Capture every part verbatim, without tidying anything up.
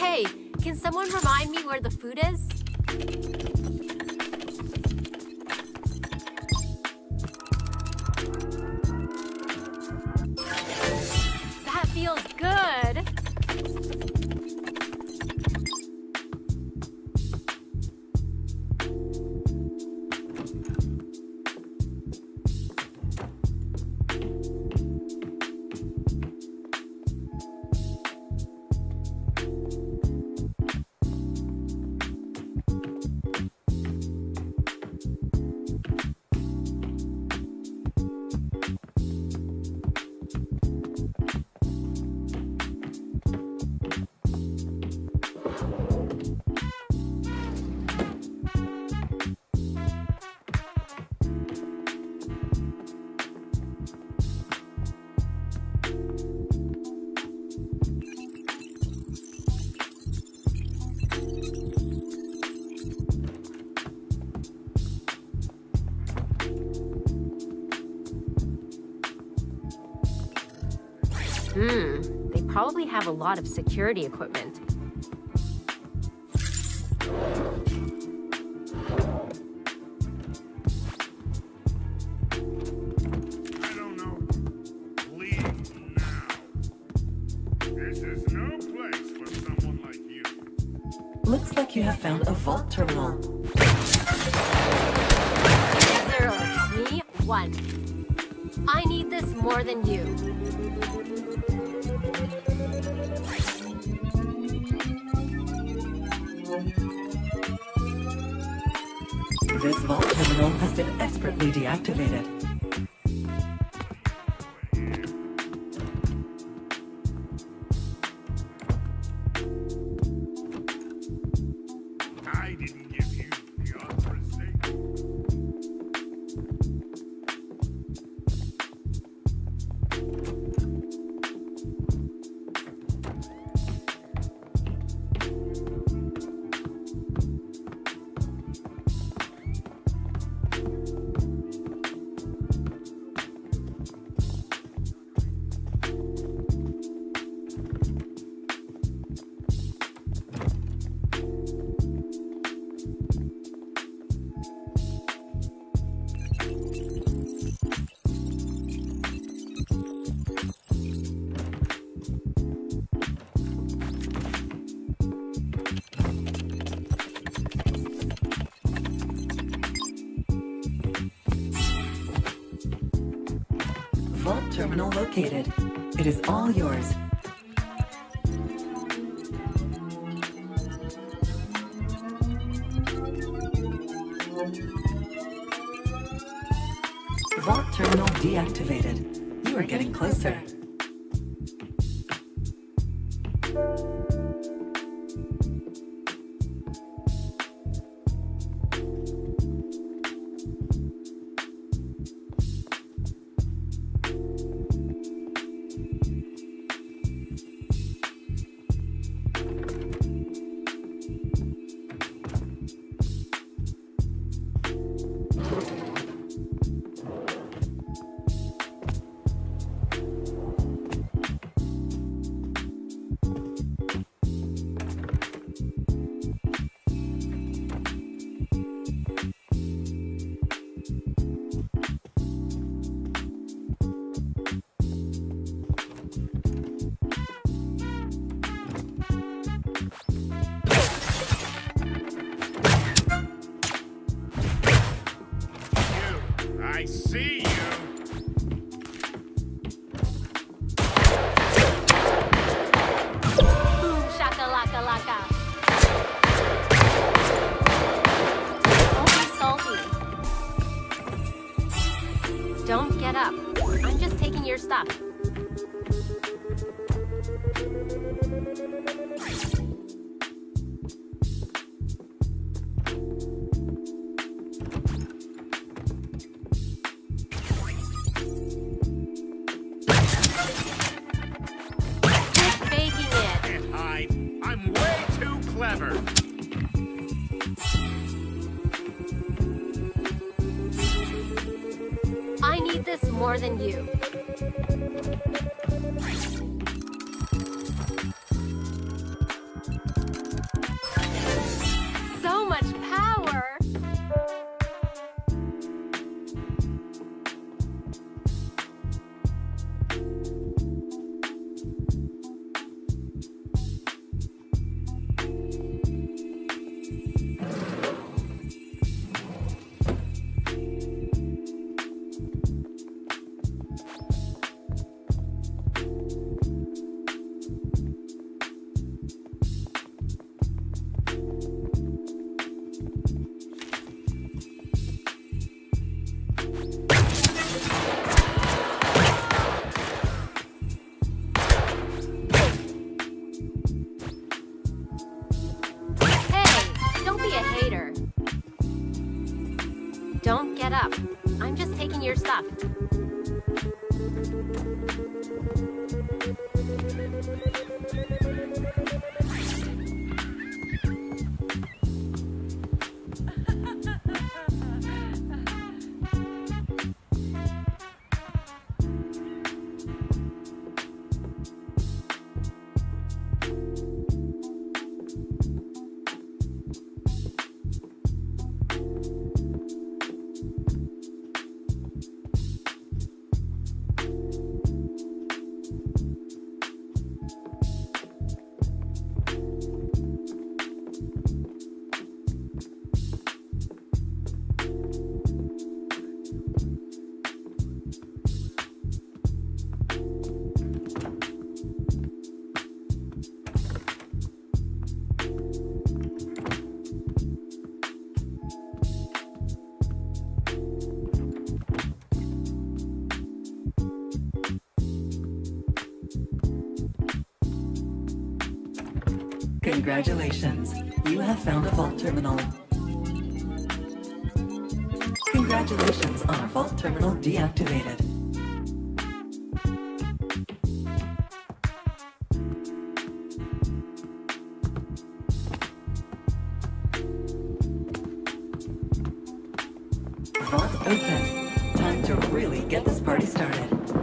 Hey, can someone remind me where the food is? That feels good. Hmm, they probably have a lot of security equipment. I don't know. Leave now. This is no place for someone like you. Looks like you have found a vault terminal. Zero, me, one. I need this more than you. This vault terminal has been expertly deactivated. I didn't give you the authorization. Vault terminal located. It is all yours. Vault terminal deactivated. You are getting closer. I see you. Boom shakalaka laka. Don't be salty. Don't get up. I'm just taking your stuff. I'm way too clever. I need this more than you. luck. Congratulations, you have found a vault terminal. Congratulations on a vault terminal deactivated. Vault open. Time to really get this party started.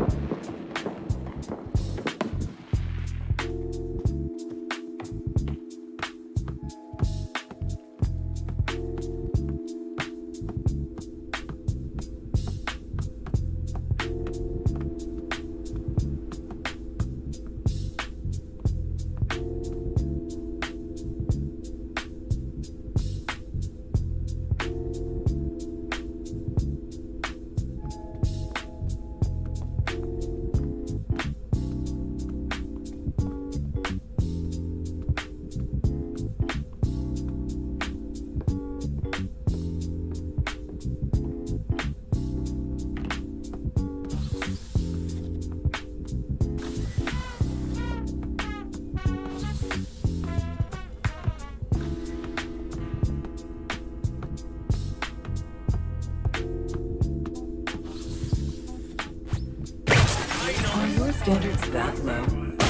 Are your standards that low?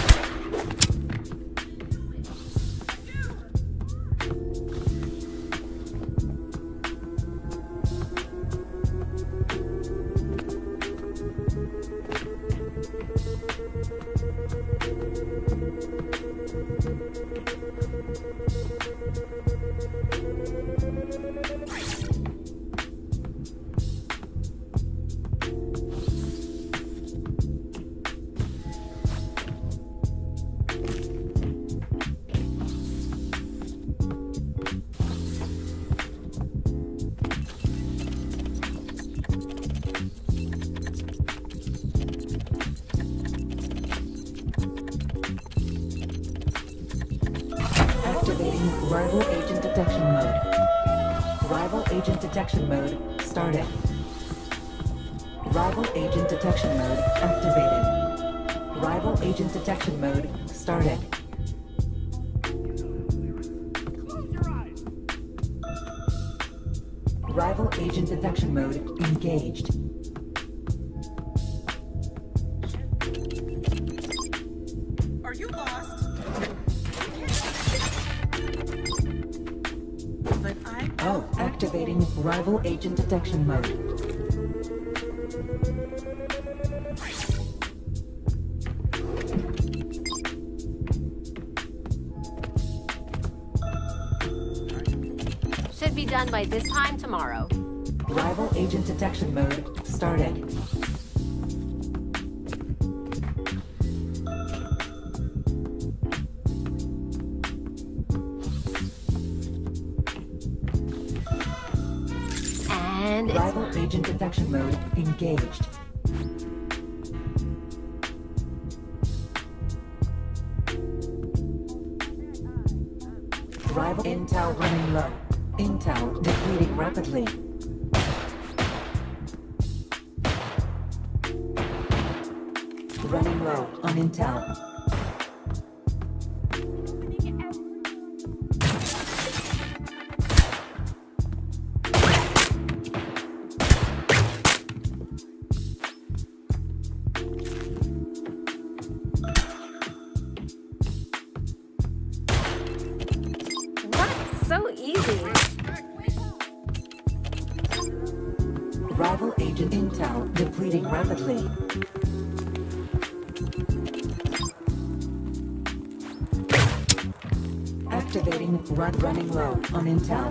Activating rival agent detection mode. Rival agent detection mode started. Rival agent detection mode activated. Rival agent detection mode started. Close your eyes. Rival agent detection mode engaged. Are you lost? But I Oh, activating rival agent detection mode. Should be done by this time tomorrow. Rival agent detection mode started. And it's Rival agent detection mode engaged. Rival intel running low. Intel depleting rapidly. Running low on intel. intel depleting rapidly. Activating run running low on intel.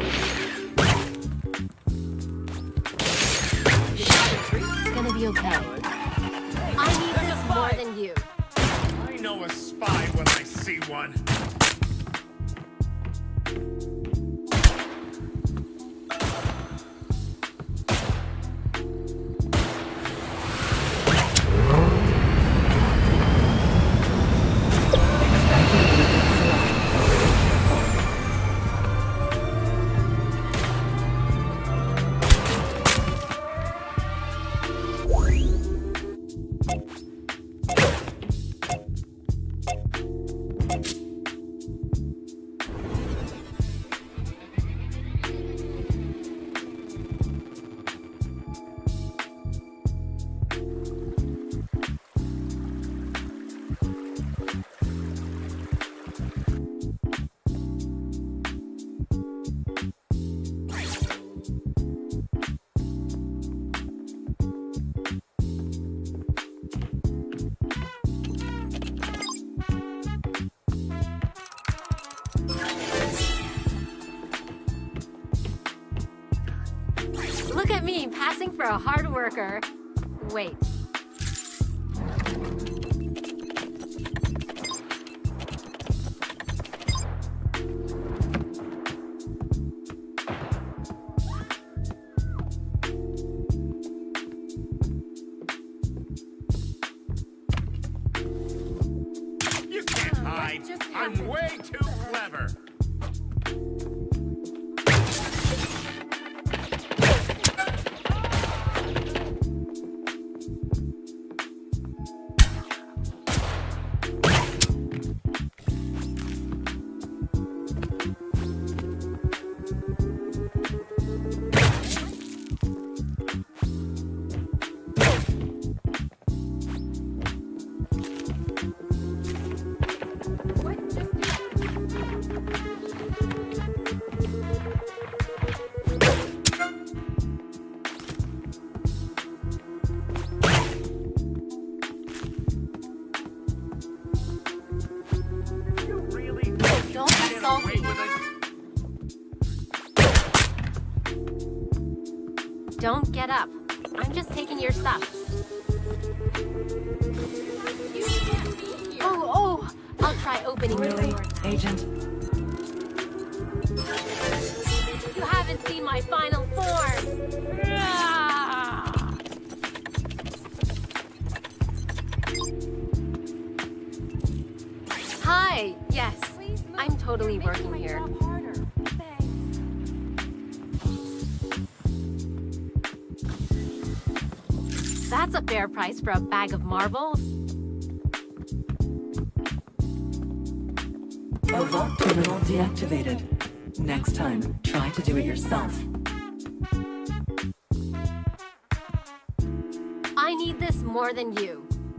It's gonna be okay. I need this more than you. I know a spy when I see one. Look at me, passing for a hard worker. Wait. You can't hide. I'm way too clever. Don't be salty. Don't get up. I'm just taking your stuff. Oh, oh! I'll try opening Really, the door. Agent? You haven't seen my final form! Ah! Hi! Yes, I'm totally working here. That's a fair price for a bag of marbles. A vault terminal deactivated. Next time, try to do it yourself. I need this more than you.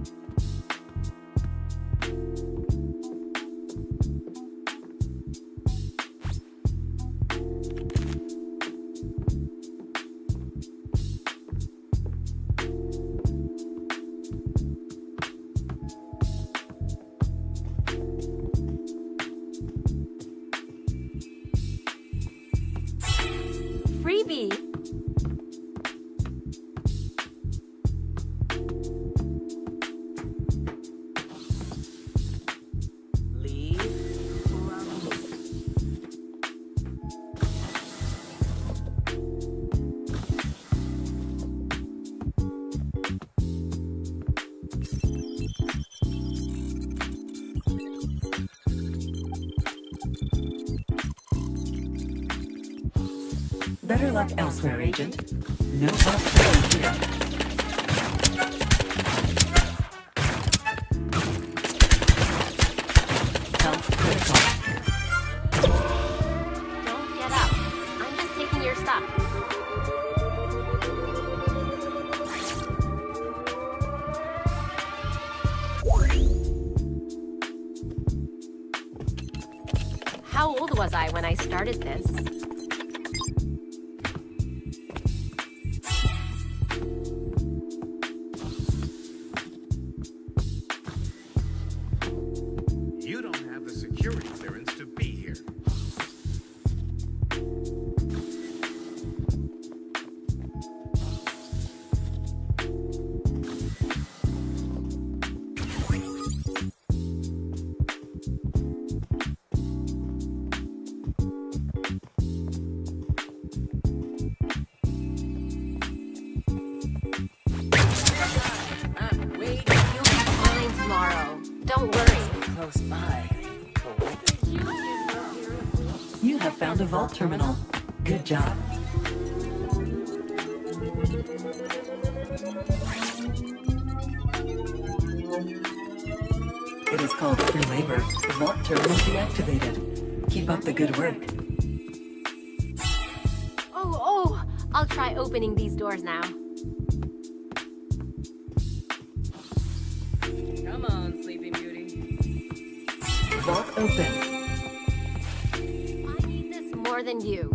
Freebie! Better luck elsewhere, Agent. No luck for you here. Health critical. Don't get up. I'm just taking your stuff. How old was I when I started this? security clearance to be here. Don't worry. Close by. You have found a vault terminal. Good job. It is called free labor. Vault terminal deactivated. Keep up the good work. Oh, oh! I'll try opening these doors now. Come on, Sleeping Beauty. Vault open. I need this more than you.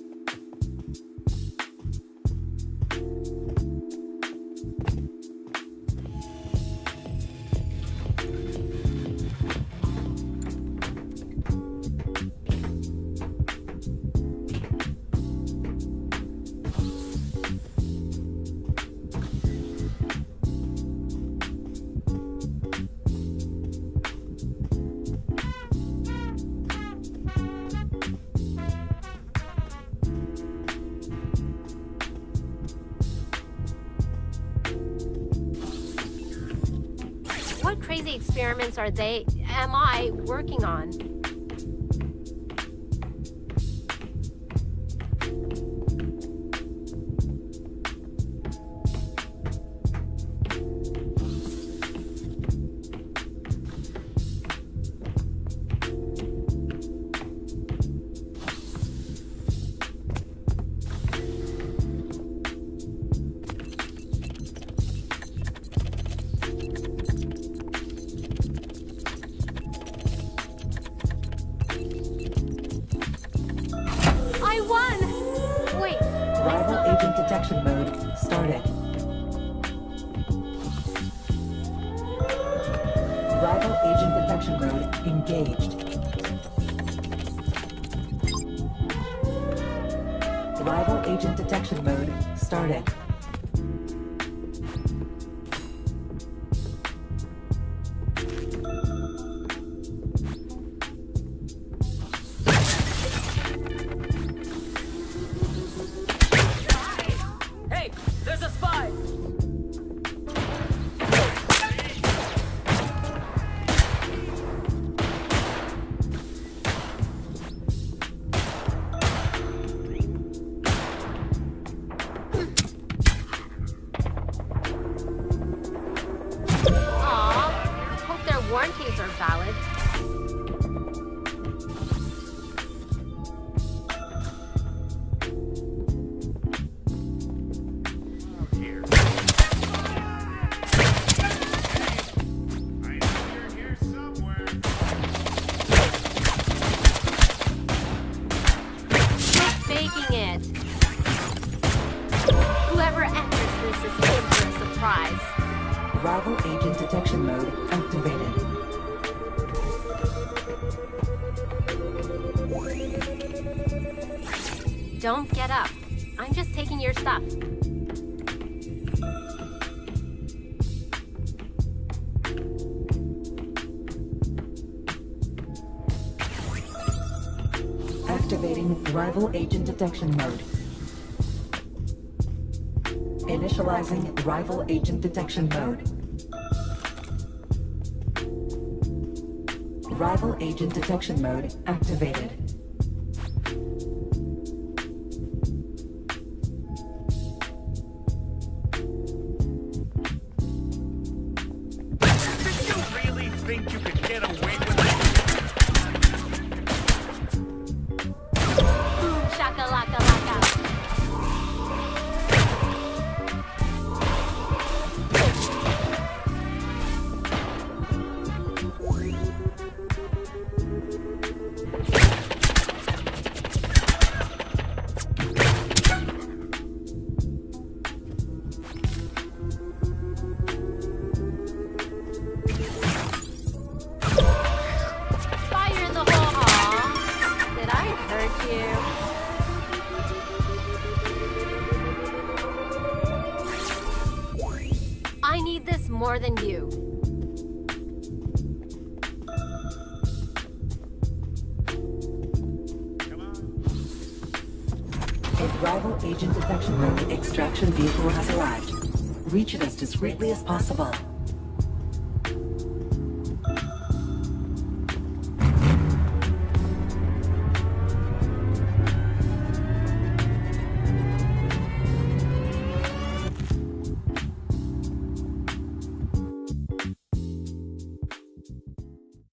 What crazy experiments are they, am I, working on? I won! Wait, Rival agent detection mode started. Rival agent detection mode engaged. Rival agent detection mode started. Hey, there's a spy! aw, hope their warranties are valid. Here. I know you're here somewhere. Faking it. Whoever enters this is in for a surprise. Rival agent detection mode activated. Don't get up. I'm just taking your stuff. Activating rival agent detection mode. Initializing rival agent detection mode. Rival agent detection mode activated. Did you really think you could get away with it? Boom, shakalaka laka. you. I need this more than you. A rival agent detection mode extraction vehicle has arrived. Reach it as discreetly as possible.